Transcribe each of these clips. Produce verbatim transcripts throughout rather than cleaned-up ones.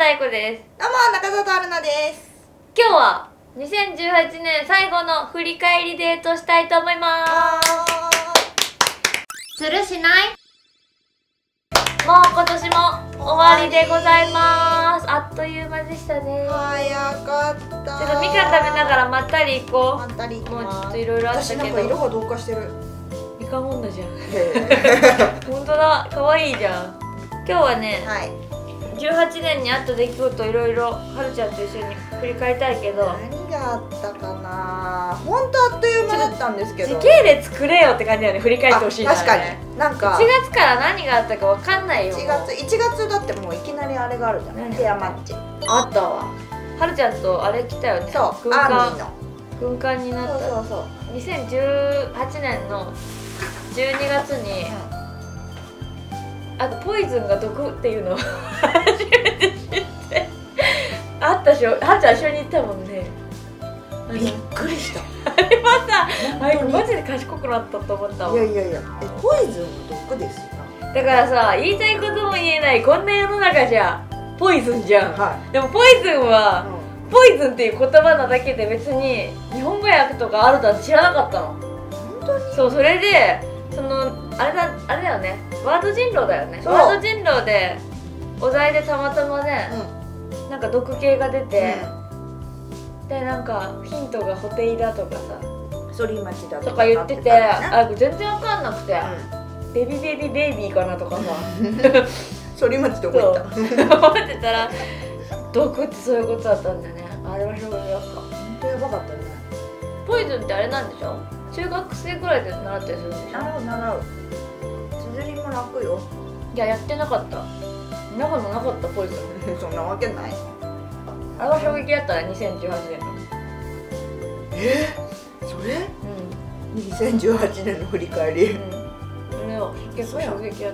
大子です。 どうも中澤春菜です。 今日はにせんじゅうはちねん最後の振り返りデートしたいと思います。するしない？もう今年も終わりでございます。あっという間でしたね。 早かった。ちょっとみかん食べながらまったり行こう。 まったり行きます。 もうちょっといろいろあったけど。 私なんか色が同化してる。 みかん女じゃん。本当だ、可愛いじゃん。今日はね、はい、じゅうはちねんにあった出来事いろいろはるちゃんと一緒に振り返りたいけど、 何があったかな。本当あっという間だったんですけど、 時系列くれよって感じだよね。振り返ってほしいからね。 確かになんかいちがつから何があったかわかんないよ。 いちがついちがつだってもういきなりあれがあるじゃん。ペアマッチあったわ。はるちゃんとあれ来たよね。 そう、アーミーの軍艦になった。そうそうそう。にせんじゅうはちねんのじゅうにがつに、うん、あとポイズンが毒っていうのを初めて知ってあったでしょ。はるちゃん一緒に行ったもんね。 びっくりした。 あれはさ、あれマジで賢くなったと思ったわ。 いやいやいや、えポイズンの毒ですよ。 だからさ、言いたいことも言えないこんな世の中じゃポイズンじゃん、はい、でもポイズンは、うん、ポイズンっていう言葉なだけで別に日本語訳とかあるとは知らなかったの。 本当に？ そう、それでそのあれだあれだよね、ワード人狼だよね。ワード人狼でお題でたまたまね、うん、なんか毒系が出て、うん、でなんかヒントがホテイだとかさ、 反町だとか言ってて、あ全然わかんなくて、うん、ベビーベビーベイビーかなとかさ反町どこ行った思ってたら毒ってそういうことだったんだよね。あれは衝撃だった。 本当やばかったね。 ポイズンってあれなんでしょ？中学生ぐらいで習ったりするんでしょ？ 習う習う。綴りも楽よ。 いや、やってなかった。中のなかったポイズンそんなわけない。 あれは衝撃だったね、にせんじゅうはちねんの。 えー、それ？うん、にせんじゅうはちねんの振り返り。うん、 それは結構衝撃だった。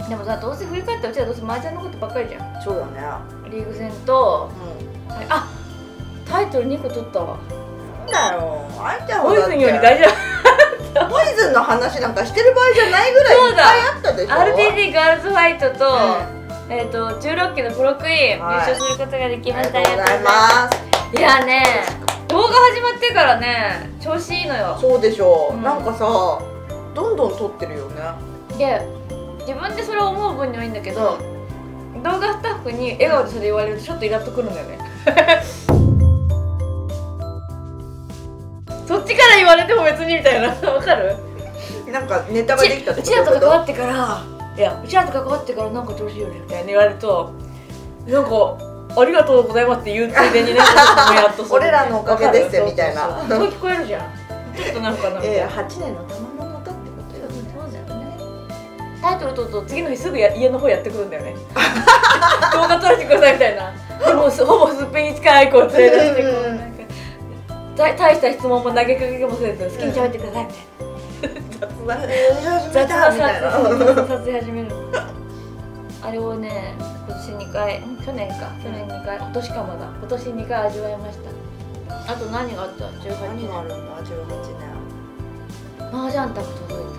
でもさ、どうせ振り返ったらうちはどうせ麻雀のことばっかりじゃん。 そうだね。 リーグ戦と、うん、あ、タイトルにこ取ったわ。 なんだよ、あいちゃんはポイズンより大事だ。 ポイズンの話なんかしてる場合じゃないぐらいいっぱいあったでしょ。 アールティーディー ガールズファイトと、うん、えっとじゅうろっきのプロクイーン、はい、優勝することができました。ありがとうございます。いやね、動画始まってからね調子いいのよ。 そうでしょう、うん、なんかさどんどん撮ってるよね。 で自分でそれを思う分にはいいんだけど、うん、動画スタッフに笑顔でそれ言われるとちょっとイラッとくるんだよねそっちから言われても別にみたいなわかる？ なんかネタができたってこと？うちらと関わってからいやうちらと関わってからなんか調子いいよねみたいな言われるとなんかありがとうございますって言うついでにね俺らのおかげですよみたいなそう聞こえるじゃん。ちょっとなんかなみたいな。 いやはちねんの賜物だってことよ。 そうだよね。タイトル取ると次の日すぐや家の方やってくるんだよね動画撮らせてくださいみたいな。でもほぼすっぺんに近いアイコン連れ出してくる。なんか大した質問も投げかけもせず好きに喋ってくださいみたいな雑な撮影始めるあれをね今年にかい、去年か去年にかい、今年かまだ今年にかい味わいました。あと何があった？じゅうはちねん。何があるんだ？じゅうはちねん麻雀卓届い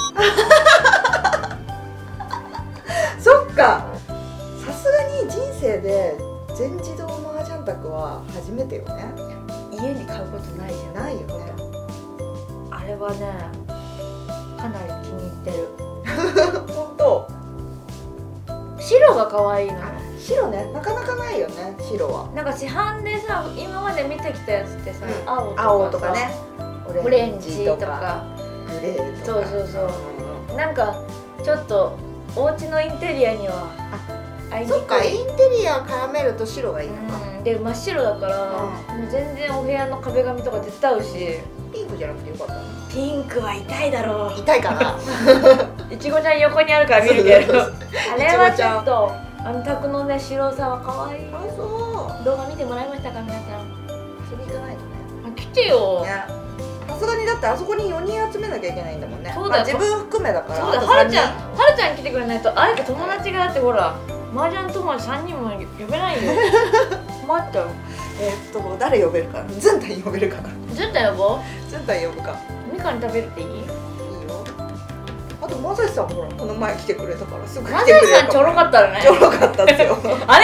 たそっか、さすがに人生で全自動麻雀卓は初めてよね。 家に買うことないじゃん。 ないよね。 あれはねかなり気に入ってる本当。 白が可愛いの。 白ね、なかなかないよね白は。 なんか市販でさ今まで見てきたやつってさ、うん、青とか青とかね、 オレンジとかグレーとか。 そうそうそう、うん、なんかちょっとお家のインテリアには合いにくい。そっか、インテリア絡めると白がいいのか、 うん、で真っ白だから、うん、もう全然お部屋の壁紙とか絶対合うし。 ピンクじゃなくてよかったの？ ピンクは痛いだろう。 痛いかな。 いちごちゃん横にあるから見るけどあれはちょっとあの卓のね白さは可愛い。 あ、そう。 動画見てもらいましたか皆さん。 遊び行かないとね。 来てよ。 さすがにだってあそこによにん集めなきゃいけないんだもんね。 そうだよ、 自分含めだから。 そうだ、はるちゃんはるちゃん来てくれないとあれか友達がだってほら麻雀友達さんにんも呼べないよ待ったよ。 えーっと誰呼べるかな。ずんたん呼べるかな。 ずんたん呼ぼう。 ずんたん呼ぶか。 みかん食べるっていい？いいよ。 あとまさしさんもほらこの前来てくれたからすぐ来てくれる。まさしれるかも。 さんちょろかったらね。 ちょろかったですよあれもいいよ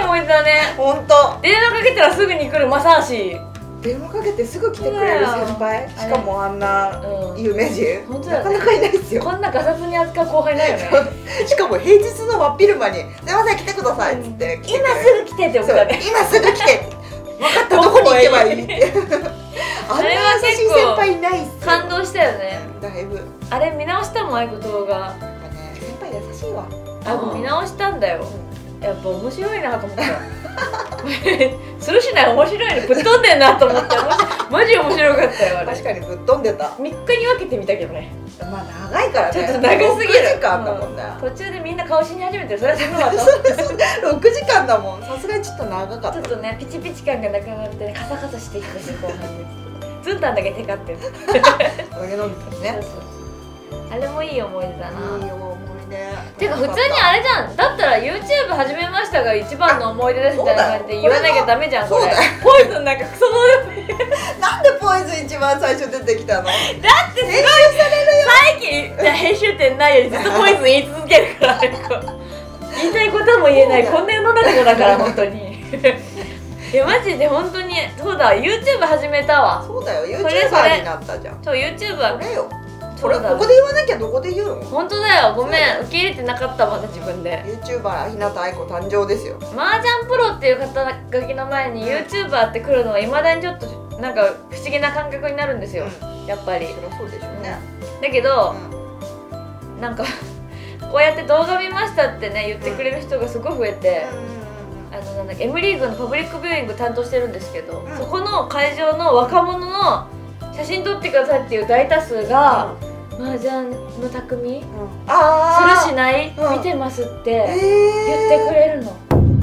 思い出だね。 ほんと電話かけたらすぐに来るマサーシ。 電話かけてすぐ来てくれる先輩、しかもあんなうん有名人、 本当だねなかなかいないですよ。 こんなガサツに扱う後輩ないよね。 しかも平日の真っ昼間に「すいません来てください」っつって来てくれる、 今すぐ来てって思そうったね。 今すぐ来て分かったどこに行けばいいってあんな優しい先輩いないっすよ。 感動したよね。 だいぶあれ見直したもん、あいこ動画。 やっぱね先輩優しいわ。 あいこ見直したんだよ。やっぱ面白いなと思った。するしない面白いのぶっ飛んでんなと思って、マジ面白かったよあれ。 確かにぶっ飛んでた。 みっかに分けてみたけどね。 まあ長いからね、 ちょっと長すぎる。 ろくじかんだもんね、 途中でみんな顔死に始めて、それはすごかった。 ろくじかんだもん。さすがにちょっと長かった。 ちょっとね、ピチピチ感がなくなってね、カサカサしてきたし、後半でずんたんだけテカってる。 お酒飲んでたね。 そうそう、あれもいい思い出だな。 いい思い出。 てか普通にあれじゃん、だったら YouTube 始めましたが一番の思い出ですみたいな感じで言わなきゃダメじゃん。これそうだよ。 ポイズンなんかクソどうでもいい。 なんでポイズン一番最初出てきたの？ だってすごい最近じゃあ編集点ないよりずっとポイズン言い続けるから言いたいことも言えない、こんな世の中だから本当に。いやマジで本当にそうだ、 YouTube 始めたわ。 そうだよ、 それそ YouTuber れになったじゃん。 そう YouTuber これよ。これそうだここで言わなきゃどこで言うの？ 本当だよ、ごめん受け入れてなかった、まだ自分で。 YouTuber 日向愛子誕生ですよ。 麻雀プロっていう肩書きの前に YouTuber って来るのはいまだにちょっとなんか不思議な感覚になるんですよ、 うやっぱり。 そりゃそうでしょうね。 だけど、 うんなんかこうやって動画見ましたってね言ってくれる人がすごい増えて、あのなんだっけ M リーグのパブリックビューイング担当してるんですけど、 うんそこの会場の若者の写真撮ってくださいっていう大多数が「麻雀の匠あするしない、 うん見てます」ってえ言ってくれるの。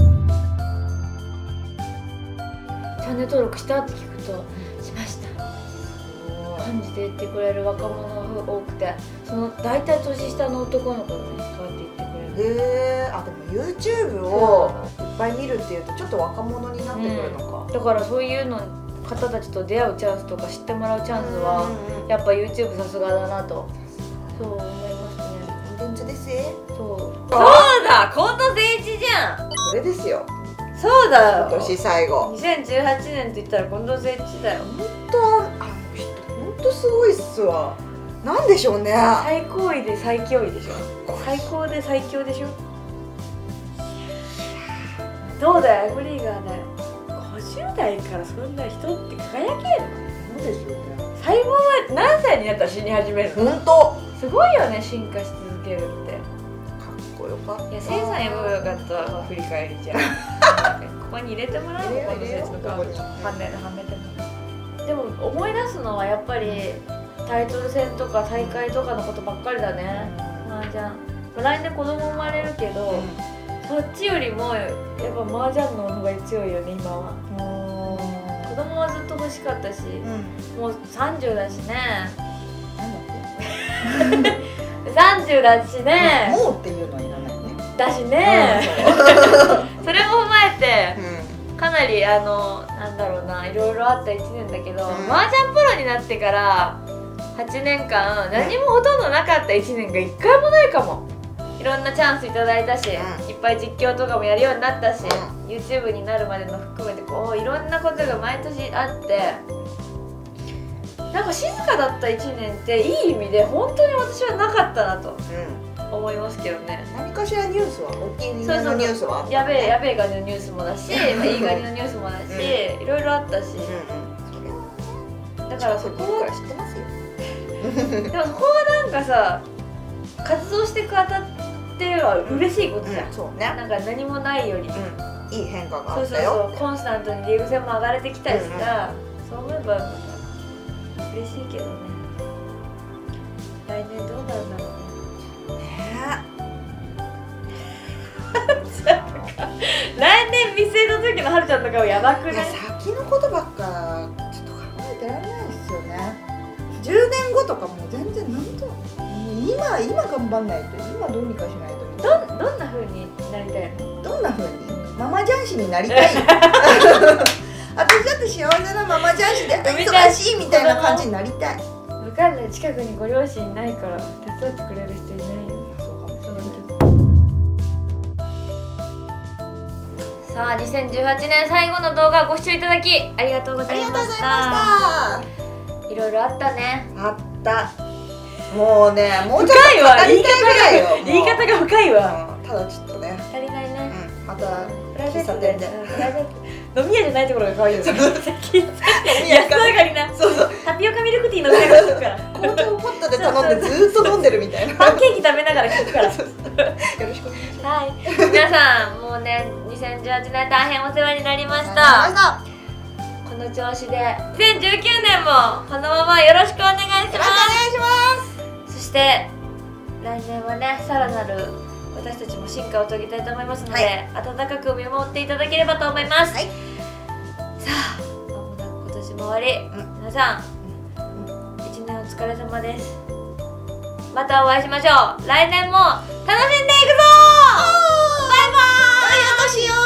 チャンネル登録したって聞くと「しました」感じで言ってくれる若者が多くて、その大体年下の男の子がねそうやって言ってくれる。 へえ、あでも YouTube をいっぱい見るっていうとちょっと若者になってくるのか、 だからそういうの方たちと出会うチャンスとか知ってもらうチャンスはやっぱ YouTube さすがだなとそう思いますね。 コンテンツですよ。 そうそうだ、近藤誠一じゃん。 それですよ、 そうだよ、 今年最後。 にせんじゅうはちねんと言ったら近藤誠一だよ。 本当あの人本当すごいっすわ。なんでしょうね。 最高位で最強位でしょ。最高で最強でしょ。どうだよ、エブリーガーだよ。ごじゅう代からそんな人って輝けるの？ そうですよね。 細胞は何歳になったら死に始めるの？ 本当すごいよね、進化し続けるって。 かっこよかった。 いや、せいさん呼べばよかったわ、まあ、振り返りじゃん。ここに入れてもらうの、この説の顔にはめはめても。でも思い出すのはやっぱりタイトル戦とか大会とかのことばっかりだね。麻雀。来年子供生まれるけど、そっちよりもやっぱ麻雀の方が強いよね、今は。子供はずっと欲しかったし、 うん、 もうさんじゅうだしね。 なんだっさんじゅうだしけね。 もうっていうのはいらないね。 だしね。 うん、 それも踏まえて。 うかなりあのなんだろうな、いろいろあったいちねんだけど、 うん麻雀プロになってからはちねんかん何もほとんどなかったいちねんがいっかいもないかも。いろんなチャンスいただいたし、 うんいっぱい実況とかもやるようになったし、 う YouTube になるまでの含めてこういろんなことが毎年あって、なんか静かだったいちねんっていい意味で本当に私はなかったなとん、うん、 思いますけどね。 何かしらニュースは大きいニュースはあった、ね、 やべえやべえがのニュースもだし、まあいいがりのニュースもだし、いろいろあったし、 うんうん、 だからそこは知ってますよ。 でもそこはなんかさ、活動していくあたっては嬉しいことじゃん、 うん、そうね、 なんか何もないより、うん、 いい変化がそうそうあったよ。 そう、コンスタントにリーグ戦も上がれてきたりしたら、うんうん、そう思えばまた嬉しいけどね。来年どうなるんだろうね。 ね来年見据えた時のはるちゃんの顔やばくえ、いない？ や先のことばっかちょっと考えてられないですよね。じゅうねんごとかもう全然なんともう今今頑張んないと、今どうにかしないと。 どどんな風になりたいの？ どんな風にママ雀士になりたい。私だって幸せなママ雀士で忙しいみたいな感じになりたい。 わかんない、近くにご両親いないから手伝ってくれる人いないよ。 そうかもしれないけど。 さあにせんじゅうはちねん最後の動画ご視聴いただきありがとうございました。いろいろあったね。 あった。もうね、もうちょっ深いわ、 と語りたいぐらいよ。 言い方が深いわ。 ただちょっとね、 足りないね。 また喫プライベート茶店で飲み屋じゃないところが可愛いよね。 安安上がりな。 そうそう、 タピオカミルクティー飲みながら聞くから。 紅茶をポットで頼んでずーっと飲んでるみたいな。 パンケーキ食べながら聞くから。 よろしくお願いします。 はい、皆さんもうねにせんじゅうはちねん大変お世話になりました。この調子でにせんじゅうきゅうねんもこのままよろしくお願いします。 よろしくお願いします。 そして来年はねさらなる私たちも進化を遂げたいと思いますので、はい、温かく見守っていただければと思います。はい、さあ間もなく今年も終わり、うん、皆さん、うん、いちねんお疲れ様です。またお会いしましょう。来年も楽しんでいくぞー。バイバーイ。良いお年を。